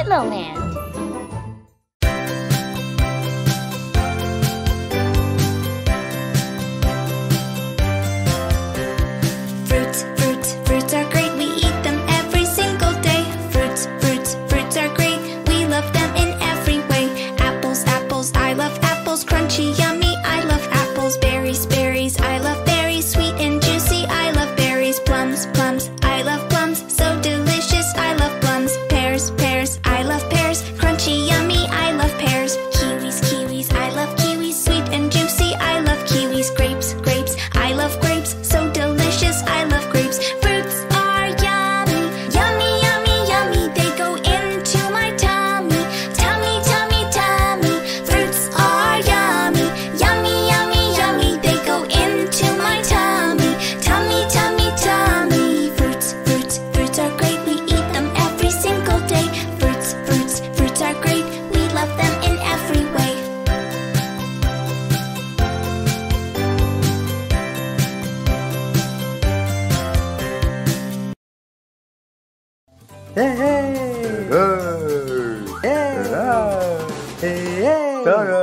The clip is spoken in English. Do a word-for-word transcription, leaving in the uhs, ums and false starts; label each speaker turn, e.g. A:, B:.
A: Fruitland.
B: Fruits, fruits, fruits are great. We eat them every single day. Fruits, fruits, fruits are great. We love them in every way. Apples, apples, I love apples. Crunchy, yummy, I love apples. Berries, berries, I love berries. Sweet and juicy, I love berries. Plums, plums, I love plums. So delicious, I love plums. Pears, pears, I love pears. Crunchy, yummy, I love pears. Kiwis, kiwis, I love kiwis. Sweet and juicy, I love kiwis. Grapes, grapes, I love grapes. So delicious, I love grapes. Fruits are yummy, yummy, yummy, yummy. They go into my tummy, tummy, tummy, tummy. Fruits are yummy, yummy, yummy, yummy. They go into my tummy, tummy, tummy, tummy. Fruits, fruits, fruits are great. We eat them every single day. Fruits, fruits, fruits are great. We love them in every way.
C: Hey, hey.
D: Hey.
C: Hey, hey.
D: Hey.